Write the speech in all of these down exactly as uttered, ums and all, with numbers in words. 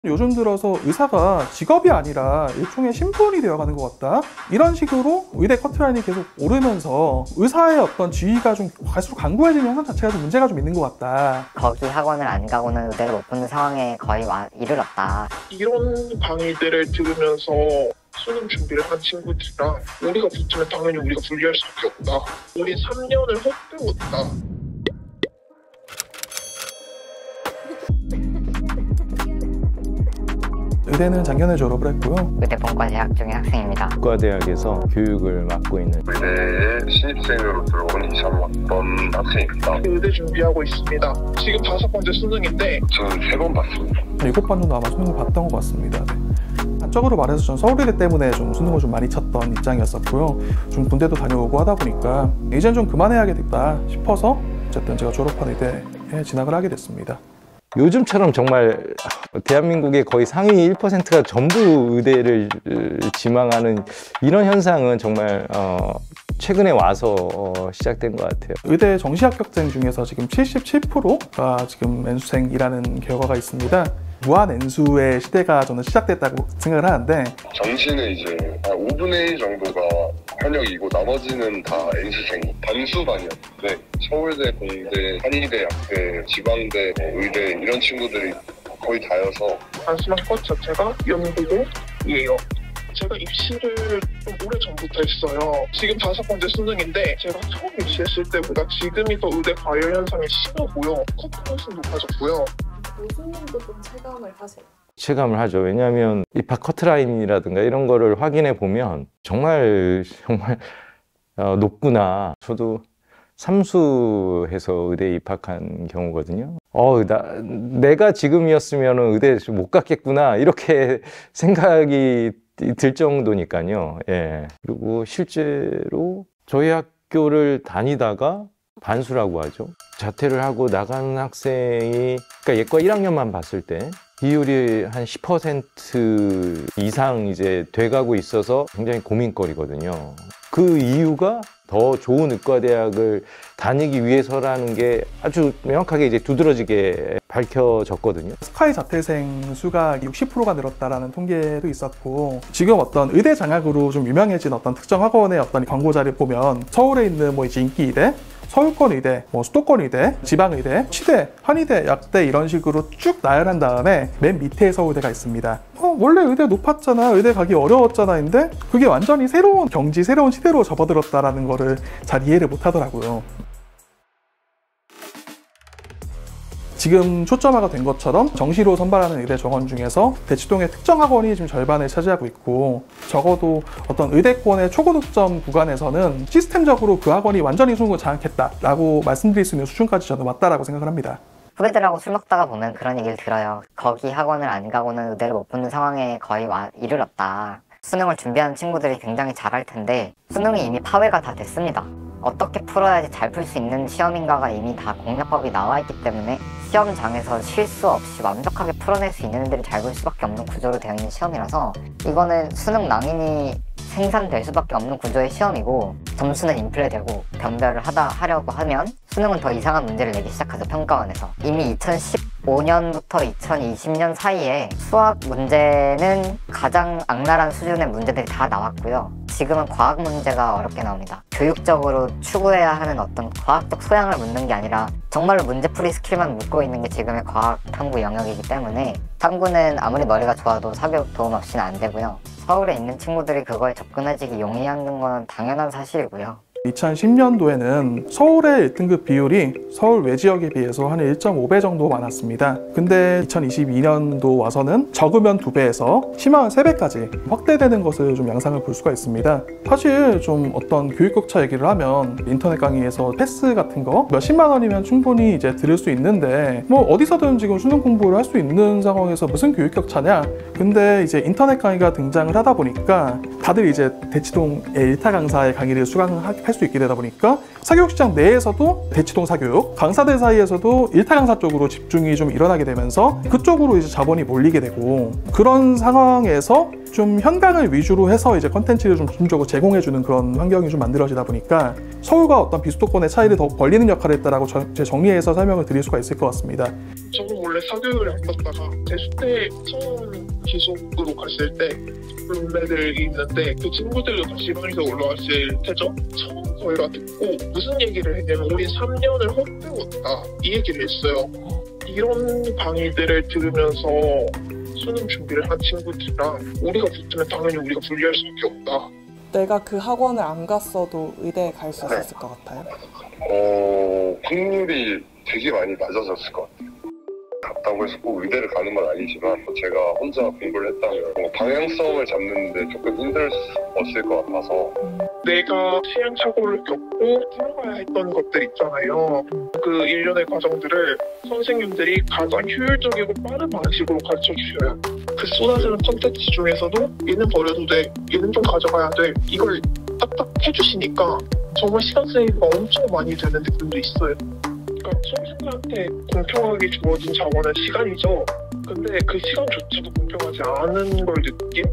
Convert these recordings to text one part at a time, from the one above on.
요즘 들어서 의사가 직업이 아니라 일종의 신분이 되어가는 것 같다. 이런 식으로 의대 커트라인이 계속 오르면서 의사의 어떤 지위가 좀 갈수록 강구해지는 현상 자체가 좀 문제가 좀 있는 것 같다. 거기 학원을 안 가고는 의대를 못 붙는 상황에 거의 와, 이르렀다. 이런 강의들을 들으면서 수능 준비를 한 친구들이랑 우리가 붙으면 당연히 우리가 불리할 수밖에 없다. 우리 삼 년을 헛배웠다. 의대는 작년에 졸업을 했고요. 의대 본과 재학 중인 학생입니다. 본과대학에서 교육을 맡고 있는 의대에 신입생으로 들어온 이상왔던 학생입니다. 의대 준비하고 있습니다. 지금 다섯 번째 수능인데 저는 세 번 봤습니다. 일곱 번 정도 아마 수능을 봤던 것 같습니다. 네. 단적으로 말해서 전 서울의대 때문에 좀 수능을 좀 많이 쳤던 입장이었었고요. 좀 군대도 다녀오고 하다 보니까 이젠 좀 그만해야겠다 싶어서 어쨌든 제가 졸업한 의대에 진학을 하게 됐습니다. 요즘처럼 정말 대한민국의 거의 상위 일 퍼센트가 전부 의대를 지망하는 이런 현상은 정말 어, 최근에 와서 어, 시작된 것 같아요. 의대 정시 합격생 중에서 지금 칠십칠 퍼센트가 지금 N수생이라는 결과가 있습니다. 무한 N수의 시대가 저는 시작됐다고 생각을 하는데, 정시는 이제 한 오분의 일 정도가 현역이고 나머지는 다 N수생 반수반이었는데 서울대, 공대, 한의대, 약대, 지방대, 의대 이런 친구들이 거의 다여서 단순한 것 자체가 연구고이에요. 제가 입시를 좀 오래전부터 했어요. 지금 다섯 번째 수능인데 제가 처음 입시했을 때보다 지금이 더 의대 과열 현상이 심하고요. 컷도 훨씬 높아졌고요. 교수님도 좀 체감을 하세요? 체감을 하죠. 왜냐하면 입학 커트라인이라든가 이런 거를 확인해 보면 정말 정말 어, 높구나. 저도 삼수해서 의대에 입학한 경우거든요. 어, 나, 내가 지금이었으면 의대 못 갔겠구나 이렇게 생각이 들 정도니까요. 예. 그리고 실제로 저희 학교를 다니다가 반수라고 하죠. 자퇴를 하고 나가는 학생이, 그러니까 예과 일 학년만 봤을 때 비율이 한 십 퍼센트 이상 이제 돼가고 있어서 굉장히 고민거리거든요. 그 이유가 더 좋은 의과대학을 다니기 위해서라는 게 아주 명확하게 이제 두드러지게 밝혀졌거든요. 스카이 자퇴생 수가 육십 퍼센트가 늘었다라는 통계도 있었고, 지금 어떤 의대 장학으로 좀 유명해진 어떤 특정 학원의 어떤 광고자를 보면 서울에 있는 뭐 이제 인기 의대, 서울권 의대, 뭐 수도권 의대, 지방 의대, 치대, 한의대, 약대 이런 식으로 쭉 나열한 다음에 맨 밑에 서울대가 있습니다. 어, 원래 의대 높았잖아, 의대 가기 어려웠잖아인데 그게 완전히 새로운 경지, 새로운 시대로 접어들었다라는 거를 잘 이해를 못 하더라고요. 지금 초점화가 된 것처럼 정시로 선발하는 의대 정원 중에서 대치동의 특정 학원이 지금 절반을 차지하고 있고, 적어도 어떤 의대권의 초고득점 구간에서는 시스템적으로 그 학원이 완전히 수능을 장악했다라고 말씀드릴 수 있는 수준까지 저는 왔다라고 생각을 합니다. 후배들하고 술 먹다가 보면 그런 얘기를 들어요. 거기 학원을 안 가고는 의대를 못 붙는 상황에 거의 와, 이르렀다. 수능을 준비하는 친구들이 굉장히 잘할 텐데 수능이 이미 파회가 다 됐습니다. 어떻게 풀어야지 잘 풀 수 있는 시험인가가 이미 다 공략법이 나와 있기 때문에 시험장에서 실수 없이 완벽하게 풀어낼 수 있는 애들이 잘 볼 수밖에 없는 구조로 되어 있는 시험이라서 이거는 수능 낭인이 생산될 수밖에 없는 구조의 시험이고, 점수는 인플레되고 변별을 하다 하려고 하면 수능은 더 이상한 문제를 내기 시작하죠. 평가원에서. 이미 이천십오 년부터 이천이십 년 사이에 수학 문제는 가장 악랄한 수준의 문제들이 다 나왔고요. 지금은 과학 문제가 어렵게 나옵니다. 교육적으로 추구해야 하는 어떤 과학적 소양을 묻는 게 아니라 정말로 문제풀이 스킬만 묻고 있는 게 지금의 과학 탐구 영역이기 때문에 탐구는 아무리 머리가 좋아도 사교육 도움 없이는 안 되고요. 서울에 있는 친구들이 그거에 접근해지기 용이한 건 당연한 사실이고요. 이천십 년도에는 서울의 일 등급 비율이 서울 외 지역에 비해서 한 일 점 오 배 정도 많았습니다. 근데 이천이십이 년도 와서는 적으면 두 배에서 심하면 세 배까지 확대되는 것을 좀 양상을 볼 수가 있습니다. 사실 좀 어떤 교육 격차 얘기를 하면 인터넷 강의에서 패스 같은 거 몇십만 원이면 충분히 이제 들을 수 있는데, 뭐 어디서든 지금 수능 공부를 할 수 있는 상황에서 무슨 교육 격차냐? 근데 이제 인터넷 강의가 등장을 하다 보니까 다들 이제 대치동의 일타 강사의 강의를 수강할 수 있게 되다 보니까 사교육시장 내에서도 대치동 사교육, 강사들 사이에서도 일타 강사 쪽으로 집중이 좀 일어나게 되면서 그쪽으로 이제 자본이 몰리게 되고, 그런 상황에서 좀 현강을 위주로 해서 이제 컨텐츠를 좀 중점적으로 제공해주는 그런 환경이 좀 만들어지다 보니까 서울과 어떤 비수도권의 차이를 더 벌리는 역할을 했다라고 제 정리해서 설명을 드릴 수가 있을 것 같습니다. 저는 원래 사교육을 안 받다가 재수 때 처음 기숙으로 갔을 때 룸메들이 있는데 그 친구들도 다 지방에서 올라왔을 테죠. 처음 저희가 듣고 무슨 얘기를 했냐면 우리 삼 년을 헛배웠다 이 얘기를 했어요. 이런 강의들을 들으면서 수능 준비를 한 친구들이랑 우리가 붙으면 당연히 우리가 불리할 수밖에 없다. 내가 그 학원을 안 갔어도 의대에 갈 수 있었을 것 같아요? 어, 확률이 되게 많이 낮아졌을 것 같아요. 갔다고 해서 꼭 의대를 가는 건 아니지만 제가 혼자 공부를 했다면 뭐 방향성을 잡는데 조금 힘들었을 것 같아서 내가 시행착오를 겪고 풀어가야 했던 것들 있잖아요. 그 일련의 과정들을 선생님들이 가장 효율적이고 빠른 방식으로 가르쳐주셔요. 그 쏟아지는 컨텐츠 중에서도 얘는 버려도 돼, 얘는 좀 가져가야 돼, 이걸 딱딱 해주시니까 정말 시간 세이브가 엄청 많이 되는 느낌도 있어요. 그러니까 수험생들한테 공평하게 주어진 자원은 시간이죠. 근데 그 시간조차도 공평하지 않은 걸 느낀?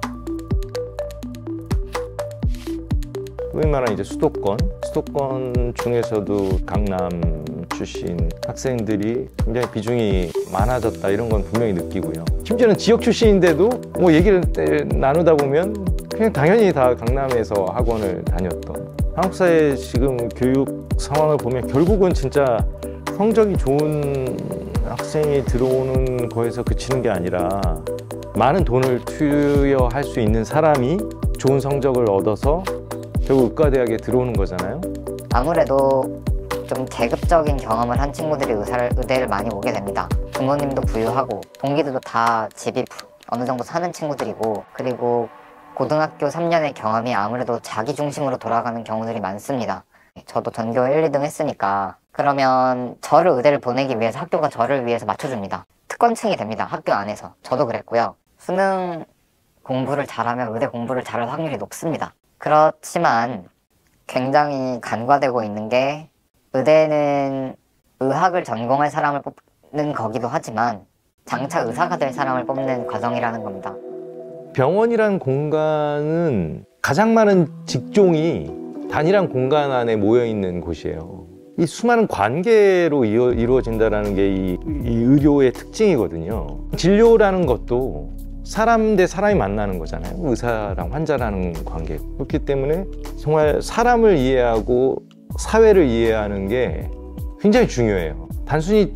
소위 말하는 이제 수도권, 수도권 중에서도 강남 출신 학생들이 굉장히 비중이 많아졌다 이런 건 분명히 느끼고요. 심지어는 지역 출신인데도 뭐 얘기를 나누다 보면 그냥 당연히 다 강남에서 학원을 다녔던. 한국 사회 지금 교육 상황을 보면 결국은 진짜 성적이 좋은 학생이 들어오는 거에서 그치는 게 아니라 많은 돈을 투여할 수 있는 사람이 좋은 성적을 얻어서 결국 의과대학에 들어오는 거잖아요. 아무래도 좀 계급적인 경험을 한 친구들이 의사를, 의대를 많이 오게 됩니다. 부모님도 부유하고 동기들도 다 집이 어느 정도 사는 친구들이고, 그리고 고등학교 삼 년의 경험이 아무래도 자기 중심으로 돌아가는 경우들이 많습니다. 저도 전교 일, 이 등 했으니까 그러면 저를 의대를 보내기 위해서 학교가 저를 위해서 맞춰줍니다. 특권층이 됩니다. 학교 안에서. 저도 그랬고요. 수능 공부를 잘하면 의대 공부를 잘할 확률이 높습니다. 그렇지만 굉장히 간과되고 있는 게 의대는 의학을 전공할 사람을 뽑는 거기도 하지만 장차 의사가 될 사람을 뽑는 과정이라는 겁니다. 병원이라는 공간은 가장 많은 직종이 단일한 공간 안에 모여있는 곳이에요. 이 수많은 관계로 이루, 이루어진다는 게 이 이 의료의 특징이거든요. 진료라는 것도 사람 대 사람이 만나는 거잖아요. 의사랑 환자라는 관계. 그렇기 때문에 정말 사람을 이해하고 사회를 이해하는 게 굉장히 중요해요. 단순히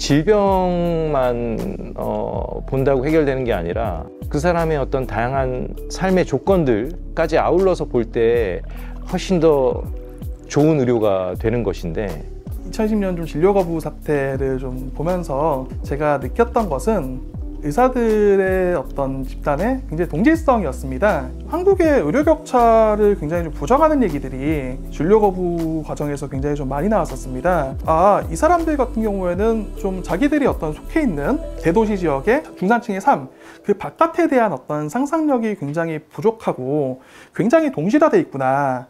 질병만 어, 본다고 해결되는 게 아니라 그 사람의 어떤 다양한 삶의 조건들까지 아울러서 볼 때 훨씬 더 좋은 의료가 되는 것인데, 이천이십 년 좀 진료 거부 사태를 좀 보면서 제가 느꼈던 것은 의사들의 어떤 집단의 굉장히 동질성이었습니다. 한국의 의료 격차를 굉장히 좀 부정하는 얘기들이 진료 거부 과정에서 굉장히 좀 많이 나왔었습니다. 아, 이 사람들 같은 경우에는 좀 자기들이 어떤 속해 있는 대도시 지역의 중산층의 삶, 그 바깥에 대한 어떤 상상력이 굉장히 부족하고 굉장히 동질화돼 있구나.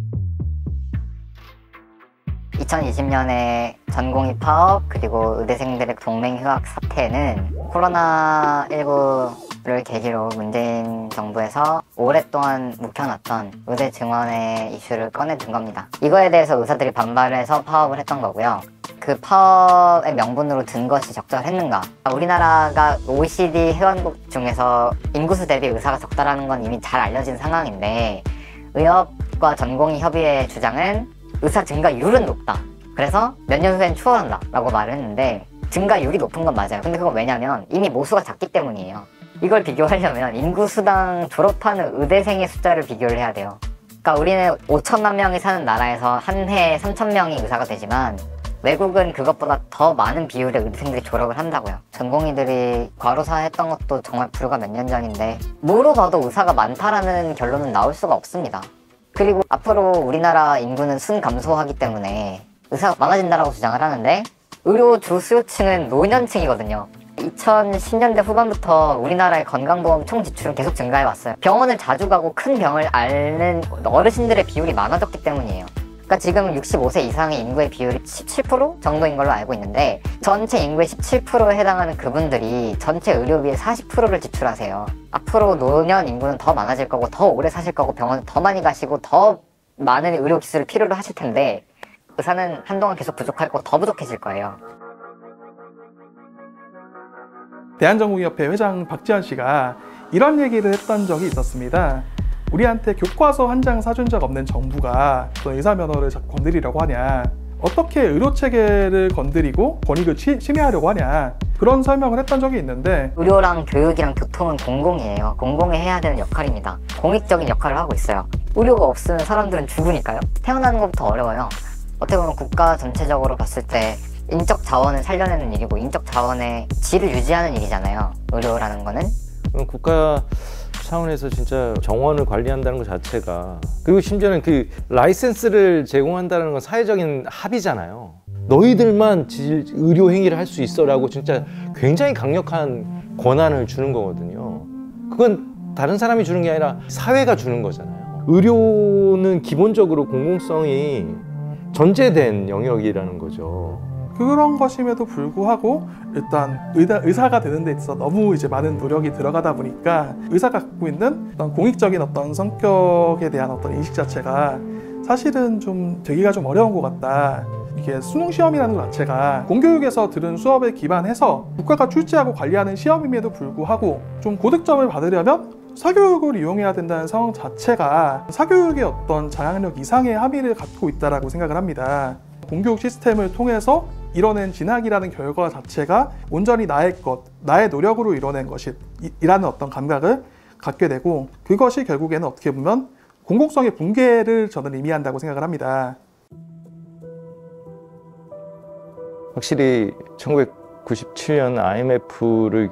이천이십 년에 전공의 파업 그리고 의대생들의 동맹 휴학 사태는 코로나 십구를 계기로 문재인 정부에서 오랫동안 묵혀놨던 의대 증원의 이슈를 꺼내든 겁니다. 이거에 대해서 의사들이 반발해서 파업을 했던 거고요. 그 파업의 명분으로 든 것이 적절했는가? 우리나라가 오이시디 회원국 중에서 인구수 대비 의사가 적다라는 건 이미 잘 알려진 상황인데, 의협과 전공의 협의회의 주장은 의사 증가율은 높다. 그래서 몇 년 후엔 추월한다 라고 말을 했는데, 증가율이 높은 건 맞아요. 근데 그건 왜냐면 이미 모수가 작기 때문이에요. 이걸 비교하려면 인구수당 졸업하는 의대생의 숫자를 비교를 해야 돼요. 그러니까 우리는 오천만 명이 사는 나라에서 한 해에 삼천 명이 의사가 되지만 외국은 그것보다 더 많은 비율의 의대생들이 졸업을 한다고요. 전공의들이 과로사 했던 것도 정말 불과 몇 년 전인데 뭐로 봐도 의사가 많다라는 결론은 나올 수가 없습니다. 그리고 앞으로 우리나라 인구는 순감소하기 때문에 의사가 많아진다라고 주장을 하는데, 의료 주수요층은 노년층이거든요. 이천십 년대 후반부터 우리나라의 건강보험 총 지출은 계속 증가해왔어요. 병원을 자주 가고 큰 병을 앓는 어르신들의 비율이 많아졌기 때문이에요. 그러니까 지금 육십오 세 이상의 인구의 비율이 십칠 퍼센트 정도인 걸로 알고 있는데, 전체 인구의 십칠 퍼센트에 해당하는 그분들이 전체 의료비의 사십 퍼센트를 지출하세요. 앞으로 노년 인구는 더 많아질 거고 더 오래 사실 거고 병원을 더 많이 가시고 더 많은 의료 기술을 필요로 하실 텐데, 의사는 한동안 계속 부족할 거고 더 부족해질 거예요. 대한전공의협회 회장 박지현 씨가 이런 얘기를 했던 적이 있었습니다. 우리한테 교과서 한 장 사준 적 없는 정부가 어떤 의사 면허를 자꾸 건드리려고 하냐, 어떻게 의료체계를 건드리고 권익을 치, 침해하려고 하냐, 그런 설명을 했던 적이 있는데, 의료랑 교육이랑 교통은 공공이에요. 공공이 해야 되는 역할입니다. 공익적인 역할을 하고 있어요. 의료가 없으면 사람들은 죽으니까요. 태어나는 것부터 어려워요. 어떻게 보면 국가 전체적으로 봤을 때 인적 자원을 살려내는 일이고 인적 자원의 질을 유지하는 일이잖아요, 의료라는 거는. 국가 차원에서 진짜 정원을 관리한다는 것 자체가, 그리고 심지어는 그 라이센스를 제공한다는 건 사회적인 합의잖아요. 너희들만 질, 의료 행위를 할 수 있어라고 진짜 굉장히 강력한 권한을 주는 거거든요. 그건 다른 사람이 주는 게 아니라 사회가 주는 거잖아요. 의료는 기본적으로 공공성이 전제된 영역이라는 거죠. 그런 것임에도 불구하고 일단 의사, 의사가 되는 데 있어서 너무 이제 많은 노력이 들어가다 보니까 의사가 갖고 있는 어떤 공익적인 어떤 성격에 대한 어떤 인식 자체가 사실은 좀 되기가 좀 어려운 것 같다. 이게 수능 시험이라는 것 자체가 공교육에서 들은 수업에 기반해서 국가가 출제하고 관리하는 시험임에도 불구하고 좀 고득점을 받으려면 사교육을 이용해야 된다는 상황 자체가 사교육의 어떤 장악력 이상의 함의를 갖고 있다고 생각을 합니다. 공교육 시스템을 통해서 이뤄낸 진학이라는 결과 자체가 온전히 나의 것, 나의 노력으로 이뤄낸 것이라는 어떤 감각을 갖게 되고, 그것이 결국에는 어떻게 보면 공공성의 붕괴를 저는 의미한다고 생각을 합니다. 확실히 천구백구십칠 년 아이엠에프를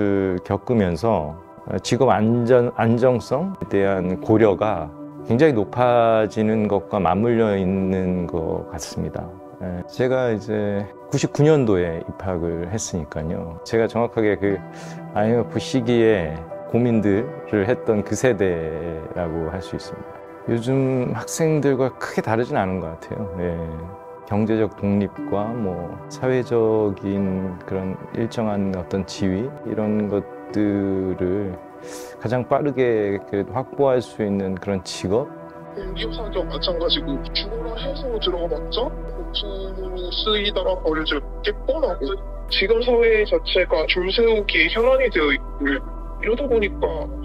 겪으면서 직업 안전, 안정성에 대한 고려가 굉장히 높아지는 것과 맞물려 있는 것 같습니다. 제가 이제 구십구 년도에 입학을 했으니까요. 제가 정확하게 그 아이엠에프 시기에 고민들을 했던 그 세대라고 할 수 있습니다. 요즘 학생들과 크게 다르진 않은 것 같아요. 네. 경제적 독립과 뭐 사회적인 그런 일정한 어떤 지위, 이런 것들을 가장 빠르게 그래도 확보할 수 있는 그런 직업? 공기화격 마찬가지고 죽으라 해서 들어가봤자 복수로 쓰이다가 버려질 게 뻔하고, 지금 사회 자체가 줄 세우기에 현안이 되어 있고, 이러다 보니까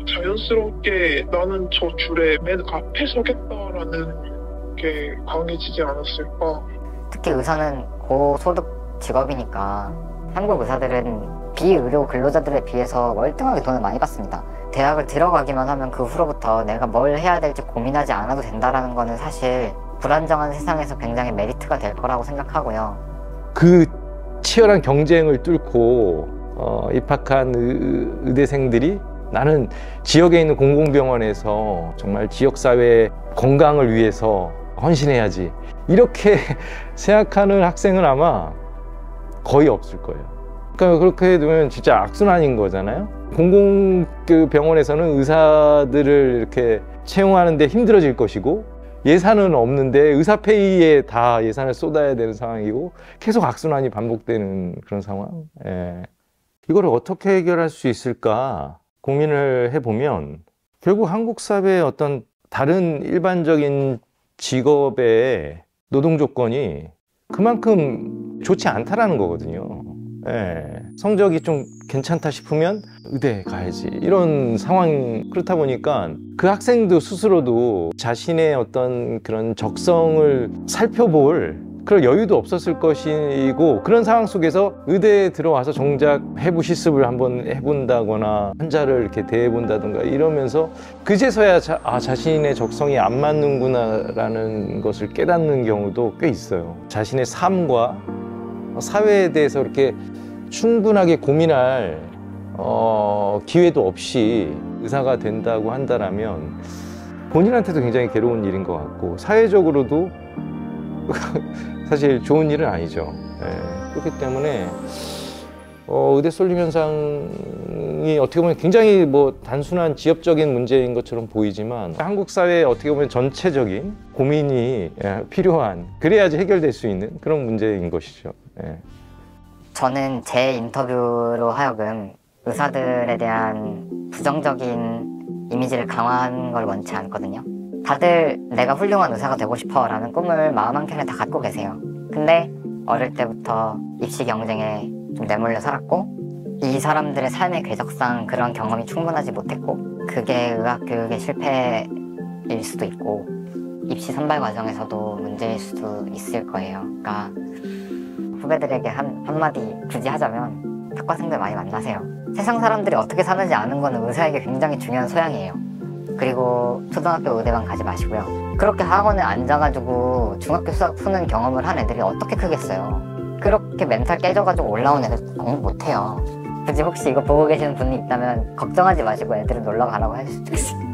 자연스럽게 나는 저 줄에 맨 앞에 서겠다라는 게 강해지지 않았을까. 특히 의사는 고소득 직업이니까 한국 의사들은 비의료 근로자들에 비해서 월등하게 돈을 많이 받습니다. 대학을 들어가기만 하면 그 후로부터 내가 뭘 해야 될지 고민하지 않아도 된다는 거는 사실 불안정한 세상에서 굉장히 메리트가 될 거라고 생각하고요. 그 치열한 경쟁을 뚫고 어, 입학한 의, 의대생들이 나는 지역에 있는 공공병원에서 정말 지역사회의 건강을 위해서 헌신해야지, 이렇게 생각하는 학생은 아마 거의 없을 거예요. 그러니까 그렇게 되면 진짜 악순환인 거잖아요. 공공병원에서는 의사들을 이렇게 채용하는데 힘들어질 것이고, 예산은 없는데 의사 페이에 다 예산을 쏟아야 되는 상황이고, 계속 악순환이 반복되는 그런 상황. 예. 이걸 어떻게 해결할 수 있을까 고민을 해보면, 결국 한국 사회의 어떤 다른 일반적인 직업의 노동 조건이 그만큼 좋지 않다라는 거거든요. 예. 성적이 좀 괜찮다 싶으면 의대 가야지, 이런 상황. 그렇다 보니까 그 학생도 스스로도 자신의 어떤 그런 적성을 살펴볼 그런 여유도 없었을 것이고, 그런 상황 속에서 의대에 들어와서 정작 해부 실습을 한번 해본다거나 환자를 이렇게 대해본다든가 이러면서 그제서야 자, 아, 자신의 적성이 안 맞는구나 라는 것을 깨닫는 경우도 꽤 있어요. 자신의 삶과 사회에 대해서 이렇게 충분하게 고민할 어, 기회도 없이 의사가 된다고 한다라면 본인한테도 굉장히 괴로운 일인 것 같고, 사회적으로도 사실 좋은 일은 아니죠. 예, 그렇기 때문에 어, 의대 쏠림 현상이 어떻게 보면 굉장히 뭐 단순한 지역적인 문제인 것처럼 보이지만, 한국 사회의 어떻게 보면 전체적인 고민이 예, 필요한, 그래야지 해결될 수 있는 그런 문제인 것이죠. 예. 저는 제 인터뷰로 하여금 의사들에 대한 부정적인 이미지를 강화하는 걸 원치 않거든요. 다들 내가 훌륭한 의사가 되고 싶어 라는 꿈을 마음 한켠에 다 갖고 계세요. 근데 어릴 때부터 입시 경쟁에 좀 내몰려 살았고, 이 사람들의 삶의 궤적상 그런 경험이 충분하지 못했고 그게 의학교육의 실패일 수도 있고 입시 선발 과정에서도 문제일 수도 있을 거예요. 그러니까 후배들에게 한, 한마디 굳이 하자면 학과생들 많이 만나세요. 세상 사람들이 어떻게 사는지 아는 거는 의사에게 굉장히 중요한 소양이에요. 그리고 초등학교 의대만 가지 마시고요. 그렇게 학원에 앉아가지고 중학교 수학 푸는 경험을 한 애들이 어떻게 크겠어요. 그렇게 멘탈 깨져가지고 올라온 애들 공부 못해요. 굳이 혹시 이거 보고 계시는 분이 있다면 걱정하지 마시고 애들은 놀러 가라고 해주실 수 있어요.